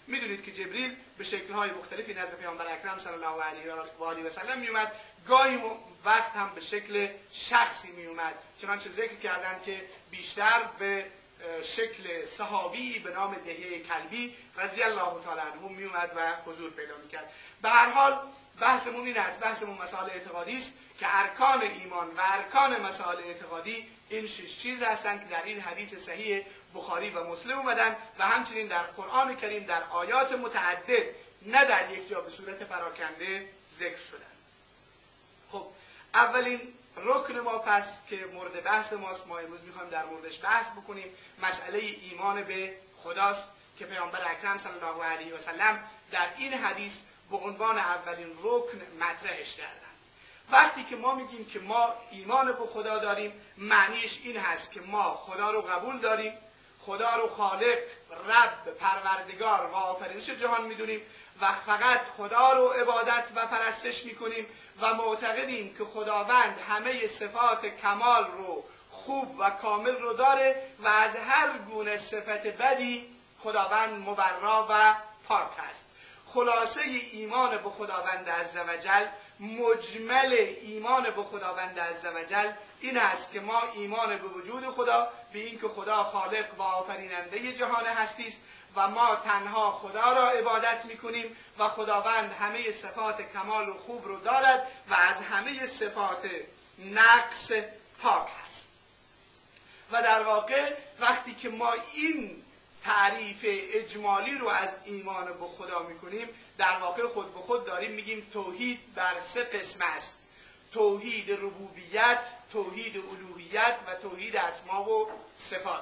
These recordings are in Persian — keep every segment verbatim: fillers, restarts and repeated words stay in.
میدونید که جبریل به شکل‌های مختلفی نزد پیامبر اکرم صلی الله علیه و آله و سلم میومد، گاهی وقت هم به شکل شخصی میومد، چنانچه ذکر کردن که بیشتر به شکل صحابی به نام دحیه کلبی رضی الله تعالی عنه میومد و حضور پیدا میکرد. به هر حال بحثمون این است، بحثمون مسائل اعتقادی است که ارکان ایمان و ارکان مسائل اعتقادی این شش چیز هستند که در این حدیث صحیح بخاری و مسلم اومدن و همچنین در قرآن کریم در آیات متعدد نه در یک جا به صورت پراکنده ذکر شدن. خب اولین رکن ما پس که مورد بحث ماست، ما امروز میخوایم در موردش بحث بکنیم، مسئله ایمان به خداست که پیامبر اکرم صلی الله علیه و سلم در این حدیث به عنوان اولین رکن مطرحش کردن. وقتی که ما میگیم که ما ایمان به خدا داریم، معنیش این هست که ما خدا رو قبول داریم، خدا رو خالق، رب، پروردگار و آفرینش جهان میدونیم و فقط خدا رو عبادت و پرستش میکنیم و معتقدیم که خداوند همه صفات کمال رو خوب و کامل رو داره و از هر گونه صفت بدی خداوند مبرا و پاک است. خلاصه ایمان به خداوند عزوجل، مجمل ایمان به خداوند عزوجل این است که ما ایمان به وجود خدا، به این که خدا خالق و آفریننده جهان هستی است و ما تنها خدا را عبادت میکنیم و خداوند همه صفات کمال و خوب رو دارد و از همه صفات نقص پاک است. و در واقع وقتی که ما این تعریف اجمالی رو از ایمان به خدا میکنیم، در واقع خود به خود داریم میگیم توحید بر سه قسم است: توحید ربوبیت، توحید الوهیت و توحید اسما و صفات.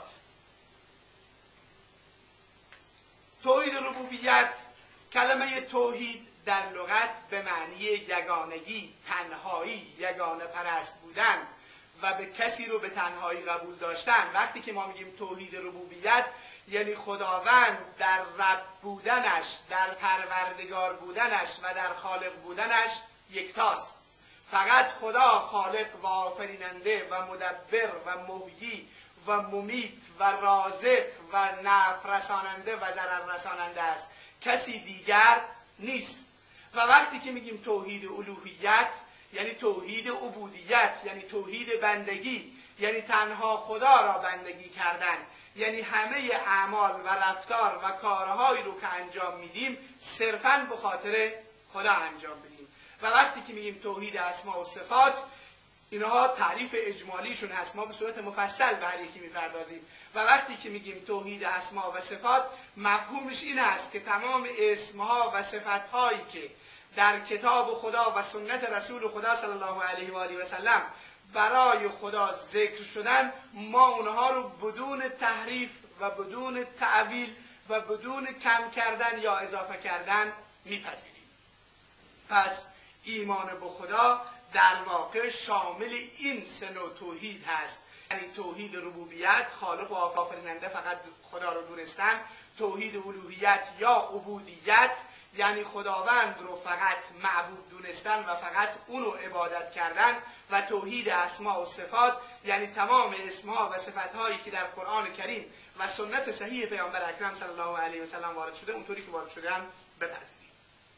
توحید ربوبیت، کلمه توحید در لغت به معنی یگانگی، تنهایی، یگانه پرست بودن و به کسی رو به تنهایی قبول داشتن. وقتی که ما میگیم توحید ربوبیت یعنی خداوند در رب بودنش، در پروردگار بودنش و در خالق بودنش یکتاست. فقط خدا خالق و آفریننده و مدبر و محیی و ممیت و رازق و نفع رساننده و ضرر رساننده است، کسی دیگر نیست. و وقتی که میگیم توحید الوهیت یعنی توحید عبودیت، یعنی توحید بندگی، یعنی تنها خدا را بندگی کردن، یعنی همه اعمال و رفتار و کارهایی رو که انجام میدیم صرفاً به خاطر خدا انجام بدیم. و وقتی که میگیم توحید اسما و صفات، اینها تعریف اجمالیشون هست، ما به صورت مفصل به هر یکی میپردازیم. و وقتی که میگیم توحید اسما و صفات، مفهومش این است که تمام اسمها و صفتهایی که در کتاب خدا و سنت رسول خدا صلی الله علیه و آله و سلم برای خدا ذکر شدن، ما اونها رو بدون تحریف و بدون تعویل و بدون کم کردن یا اضافه کردن میپذیریم. پس ایمان به خدا در واقع شامل این سه نوع توحید هست، یعنی توحید ربوبیت، خالق و آفریننده فقط خدا رو دونستن، توحید الوهیت یا عبودیت یعنی خداوند رو فقط معبود دونستن و فقط اون رو عبادت کردن، و توحید اسما و صفات یعنی تمام اسمها و صفتهایی که در قرآن کریم و سنت صحیح پیامبر اکرم صلی الله علیه و سلم وارد شده اونطوری که وارد شدن بپذیریم.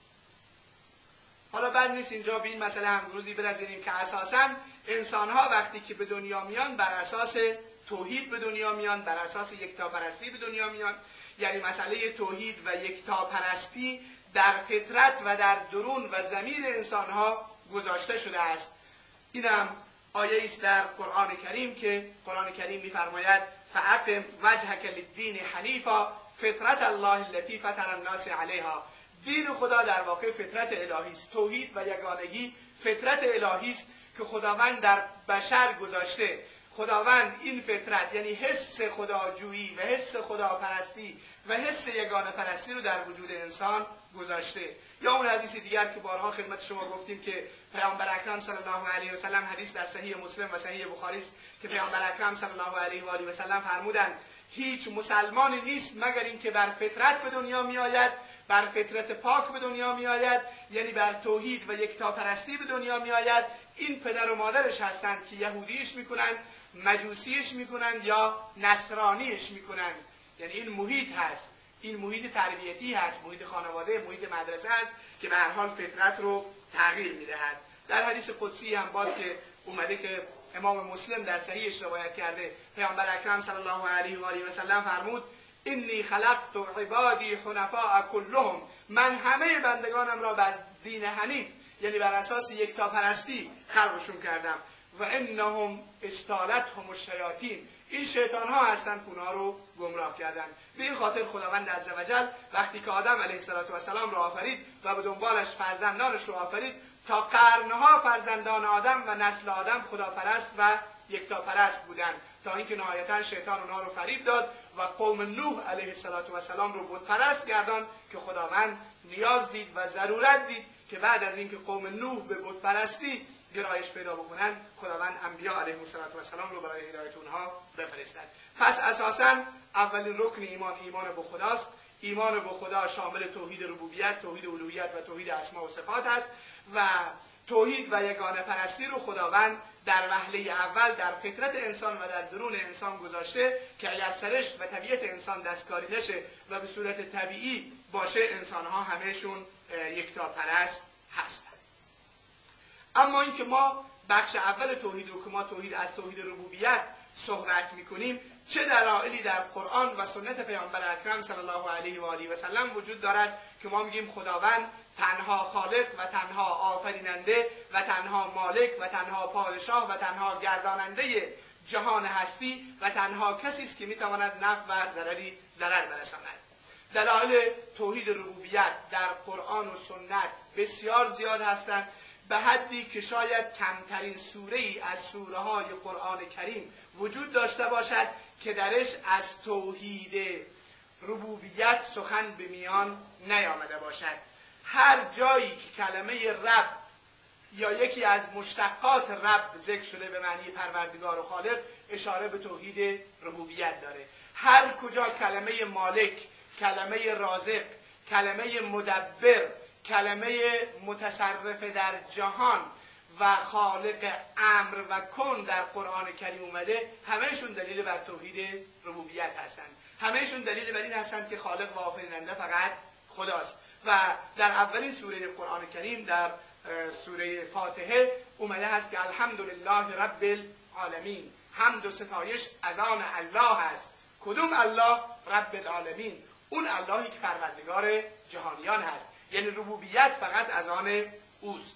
حالا بد نیست اینجا به این مسئله هم روزی بپذیریم که اساساً انسان‌ها وقتی که به دنیا میان بر اساس توحید به دنیا میان، بر اساس یکتاپرستی به دنیا میان. یعنی مسئله توحید و یکتاپرستی در فطرت و در درون و ضمیر انسان‌ها گذاشته شده است. اینم آیه است در قرآن کریم که قرآن کریم می‌فرماید فاقم وجهک للدین حنیفا فطرت الله التي فطر الناس علیها. دین خدا در واقع فطرت الهی است. توحید و یگانگی فطرت الهی است که خداوند در بشر گذاشته. خداوند این فطرت یعنی حس خداجویی و حس خداپرستی و حس یگانه پرستی رو در وجود انسان گذاشته. یا اون حدیث دیگر که بارها خدمت شما گفتیم که پیامبر اکرم صلی الله علیه و سلم، حدیث در صحیح مسلم و صحیح بخاری است که پیامبر اکرم صلی الله علیه و آله و سلم فرمودند هیچ مسلمانی نیست مگر اینکه بر فطرت به دنیا می آید، بر فطرت پاک به دنیا می آید، یعنی بر توحید و یکتاپرستی به دنیا می آید. این پدر و مادرش هستند که یهودیش میکنند، مجوسیش میکنند یا نصرانیش میکنند. یعنی این محیط هست، این محیط تربیتی هست، محیط خانواده، محیط مدرسه است که به هر حال فطرت رو تغییر میدهد. در حدیث قدسی هم باز که اومده که امام مسلم در صحیحش روایت کرده، پیامبر اکرم صلی الله علیه و آله و سلم فرمود انی خلقت عبادی حنفاء کلهم، من همه بندگانم را بر دین حنیف یعنی بر اساس یکتاپرستی خلقشون کردم و انهم استالتهم الشیاطین، این شیطان ها هستند که اونها رو گمراه کردن. به این خاطر خداوند عزوجل وقتی که آدم علیه السلام را آفرید و به دنبالش فرزندانش رو آفرید، تا قرنها فرزندان آدم و نسل آدم خداپرست و یکتاپرست بودند، تا اینکه نهایتا شیطان اونها رو فریب داد و قوم نوح علیه السلام رو بت پرست گرداند که خداوند نیاز دید و ضرورت دید که بعد از اینکه قوم نوح به بت پرستی گرایش پیدا بکنن، خداوند انبیا علیهم السلام رو برای هدایت اونها بفرستد. پس اساساً اولین رکن ایمان ایمان به خداست. ایمان به خدا شامل توحید ربوبیت، توحید الوهیت و توحید اسما و صفات است و توحید و یگانه پرستی رو خداوند در وهله اول در فطرت انسان و در درون انسان گذاشته که اگر سرشت و طبیعت انسان دستکاری نشه و به صورت طبیعی باشه، انسان‌ها همهشون یکتاپرست هستند. اما اینکه ما بخش اول توحید رو که ما توحید از توحید ربوبیت صحبت میکنیم، چه دلایلی در قرآن و سنت پیامبر اکرم صلی الله علیه و آله و سلم وجود دارد که ما میگیم خداوند تنها خالق و تنها آفریننده و تنها مالک و تنها پادشاه و تنها گرداننده جهان هستی و تنها کسی است که میتواند نفع و ضرری ضرر برساند. دلایل توحید ربوبیت در قرآن و سنت بسیار زیاد هستند، به حدی که شاید کمترین سوره ای از سوره های قرآن کریم وجود داشته باشد که درش از توحید ربوبیت سخن به میان نیامده باشد. هر جایی که کلمه رب یا یکی از مشتقات رب ذکر شده به معنی پروردگار و خالق، اشاره به توحید ربوبیت داره. هر کجا کلمه مالک، کلمه رازق، کلمه مدبر، کلمه متصرف در جهان و خالق امر و کن در قرآن کریم اومده، همهشون دلیل بر توحید ربوبیت هستند. همهشون دلیل بر این هستند که خالق و آفریننده فقط خداست. و در اولین سوره قرآن کریم در سوره فاتحه اومده هست که الحمدلله رب العالمین، حمد و ستایش از آن الله است. کدوم الله؟ رب العالمین، اون اللهی که پروردگار جهانیان هست، یعنی ربوبیت فقط از آن اوست.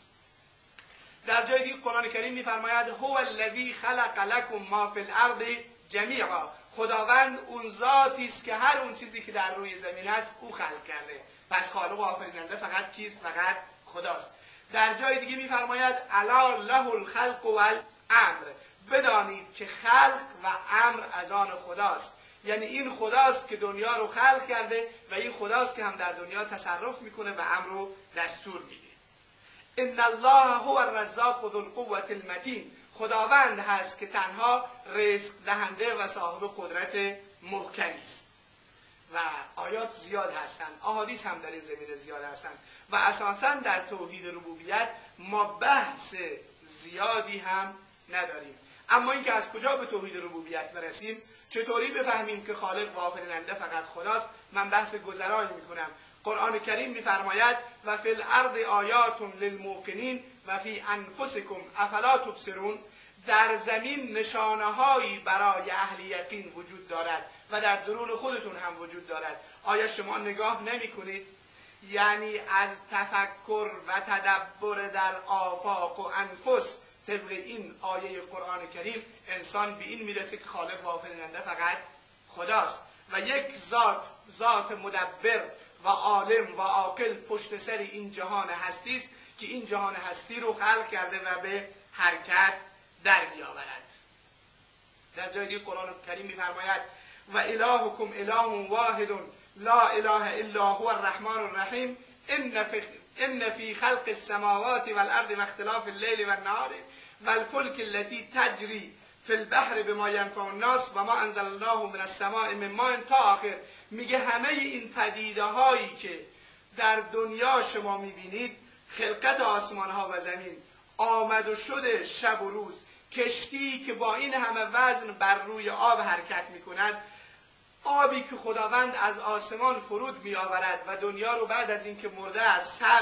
در جای دیگه قرآن کریم میفرماید هو الذی خلق لکم ما فی الارض جمیعا، خداوند اون ذاتی است که هر اون چیزی که در روی زمین است او خلق کرده. پس خالق و آفریننده فقط کیست؟ فقط خداست. در جای دیگه میفرماید الا له الخلق والامر، بدانید که خلق و امر از آن خداست. یعنی این خداست که دنیا رو خلق کرده و این خداست که هم در دنیا تصرف میکنه و امر رو دستور میده. ان الله هو الرزاق ذو القوة المتین، خداوند هست که تنها رزق دهنده و صاحب قدرت محکمی است. و آیات زیاد هستند، احادیث هم در این زمینه زیاد هستند و اساساً در توحید ربوبیت ما بحث زیادی هم نداریم. اما اینکه از کجا به توحید ربوبیت برسیم، چطوری بفهمیم که خالق و آفریننده فقط خداست، من بحث گذرایی میکنم. قرآن کریم میفرماید و فی الارض آیات للموقنین و فی انفسکم افلا تبصرون، در زمین نشانه‌هایی برای اهل یقین وجود دارد و در درون خودتون هم وجود دارد. آیا شما نگاه نمی کنید؟ یعنی از تفکر و تدبر در آفاق و انفس طبق این آیه قرآن کریم انسان به این میرسه که خالق و آفریننده فقط خداست و یک ذات ذات مدبر و عالم و عاقل پشت سر این جهان هستی است که این جهان هستی رو خلق کرده و به حرکت در بیاورد. در جای دیگه قرآن کریم میفرماید و الهکم اله واحد لا اله الا هو الرحمن الرحیم ان فی ان فی خلق السماوات والارض واختلاف الليل والنهار والفلك التي تجری فی البحر بما ینفع الناس و ما انزل الله من السماء من ماء تا آخر. میگه همه این پدیده هایی که در دنیا شما میبینید، خلقت آسمان ها و زمین، آمد و شده شب و روز، کشتی که با این همه وزن بر روی آب حرکت میکند، آبی که خداوند از آسمان فرود می آورد و دنیا رو بعد از اینکه مرده است